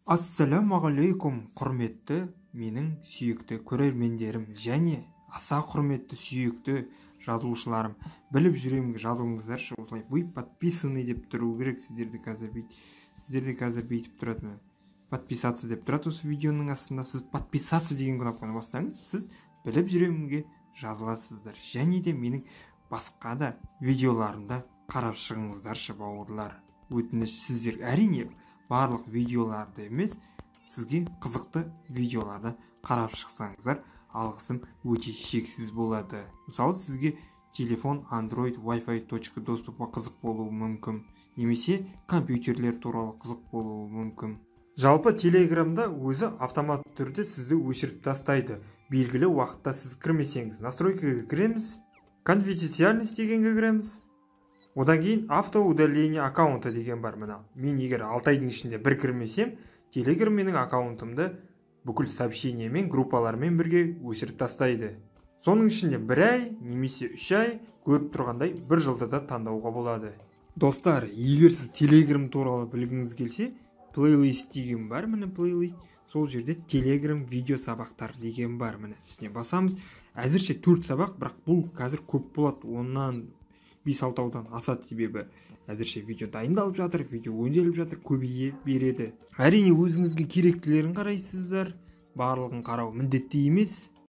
Ассалаумағалейкум, құрметті менің сүйікті көрермендерім және аса құрметті сүйікті жазылушыларым. Біліп жүремін, жазылыңыздаршы, осылай вы подписаны деп тұру керек. Сіздерде қазір бүйтіп тұрады. Подписаться деп тұрады осы видеоның астында. Сіз подписаться деген кнопканы бассаңыз, сіз біліп жүремінге жазыласыздар. Және де менің басқа да видеоларымда қарап шығыңыздаршы, бауырлар. Өтініш сіздер, әрине барлық видеоларды емес, сізге қызықты видеоларды қарап шықсаңыздар, алғысым өте шексіз болады. Мысалы, сізге телефон, Android, Wi-Fi точка доступқа қызық болуы мүмкін, немесе компьютерлер туралы қызық болуы мүмкін. Жалпы Телеграмда өзі автомат түрде сізді өшіріп тастайды. Белгілі уақытта сіз кірмесеңіз, настройкаға кіреміз, конфиденциальность дегенге кіреміз. Одан кейін автоудаление аккаунты деген бар. Мына мен егер 6 айдың ішінде бір кірмесем, Telegram менің аккаунтымды бүкіл сообщениемен, группалармен бірге өшіріп тастайды. Соның ішінде 1 ай немесе 3 ай көріп тұрғандай 1 жылды да таңдауға болады. Достар, егер сіз Telegram туралы білгіңіз келсе, плейлист деген бар, міне плейлист. Сол жерде Telegram видео сабақтар деген бар, міне үстіне басамыз. Әзірше 4 сабақ, бірақ бұл қазір көп болады. Оннан 5-6-аудан асады, себебі әзірше видео дайындалып жатыр, видео өңделіп жатыр, көбейе береді. Әрине өзіңізге керектілерін қарайсыздар, барлығын қарау міндетті емес.